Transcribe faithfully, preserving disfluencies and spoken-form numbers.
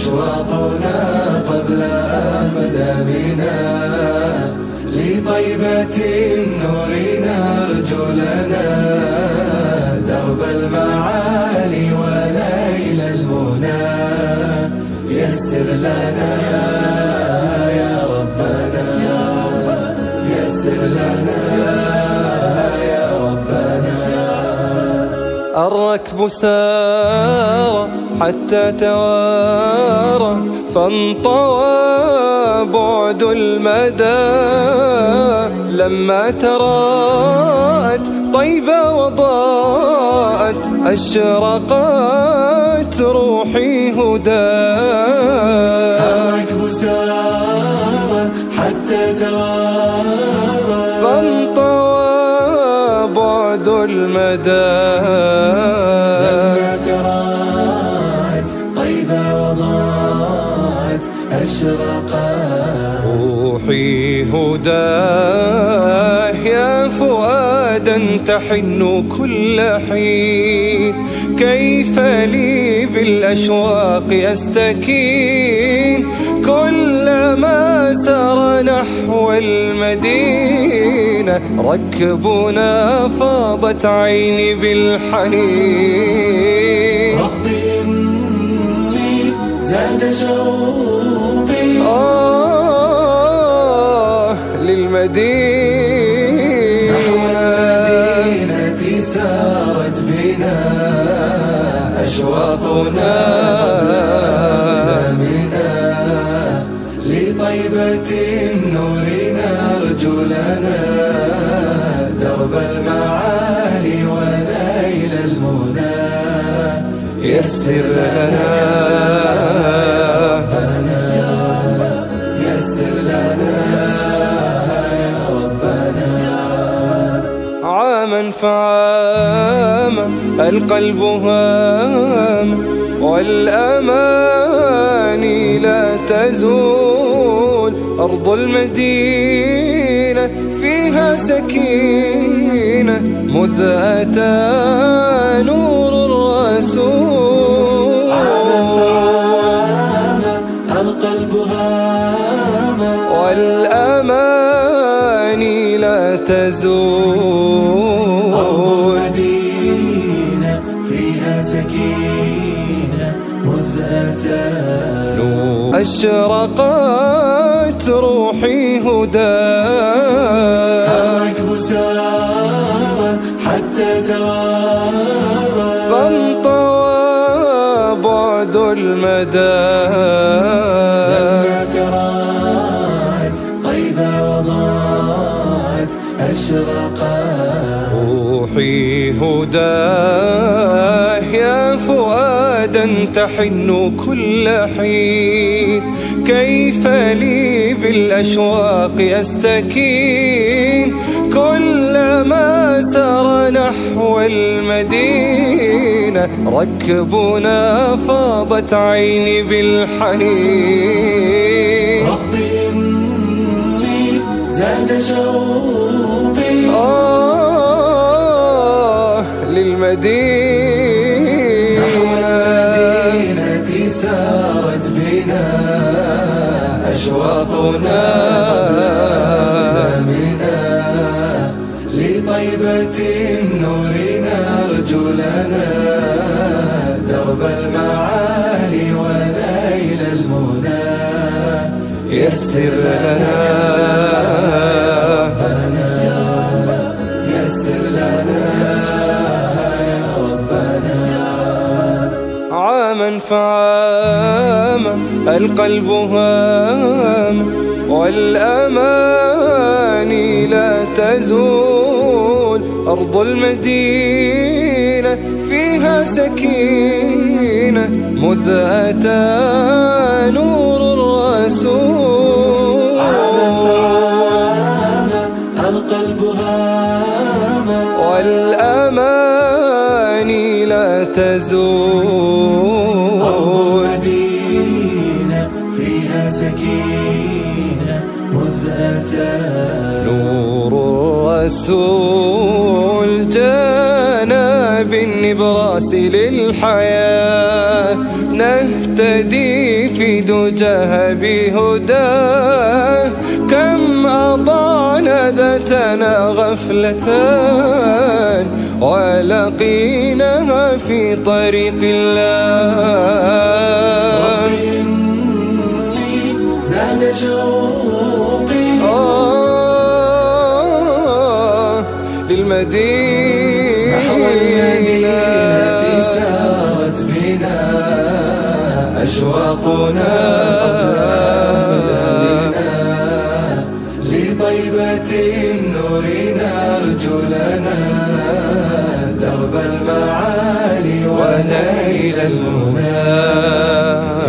أشواقنا قبل أقدامنا لطيبة النور نرجو لنا درب المعالي ونيل المنى. يسر لنا يا ربنا يسر لنا يا ربنا. الركب سار حتى توارى فانطوى بعد المدى لما تراءت طيبة وضاءت أشرقت روحي هدى. الركب سار حتى توارى فانطوى بعد المدى لما تراءت طيبة وضاءت أشرقت روحي هداه. يا فؤادا تحن كل حين كيف لي بالأشواق يستكين كلما سار نحو المدينة ركبنا فاضت عيني بالحنين. ربي إني زاد شوقي آه للمدينة نحو المدينة سارت بنا أشواقنا منا لطيبة النور نرجو لنا درب المعالي ونيل المنى. يسر لنا يا ربنا يسر لنا يا ربنا. عاما فعاما القلب هام والأماني لا تزول أرض المدينة فيها سكينة مذ أتى نور الرسول. عاما فعاما القلب هام والأماني لا تزول أرض المدينة فيها سكينة مذ أتى أشرقت روحي هدى. الركب سار حتى توارى فانطوى بعد المدى لما تراءت طيبة وضاءت أشرقت روحي هداه. يا فؤادا تحن كل حين كيف لي بالأشواق يستكين كلما سار نحو المدينة ركبنا فاضت عيني بالحنين. ربي إني زاد شوقي آه للمدينة نحو المدينة سارت بنا أشواقنا منا لطيبة النور نرجو لنا درب المعالي ونيل المنى. يسر لنا يا ربنا يسر لنا يا ربنا. عاما فعاما القلب هام والأماني لا تزول أرض المدينة فيها سكينة مذ أتى نور الرسول. عاما فعاما القلب هام والأماني لا تزول أرض المدينة فيها سكينة مذ أتى نور الرسول جانا بالنبراس للحياة نهتدي في دجاها بهداه. كم أضعنا ذاتنا غفلة ولقيناها في طريق الله. إني زاد شوقي آه للمدينة، نحو المدينة سارت بنا أشواقنا لطيبة النور نرجو لنا درب المعالي ونيل المنى.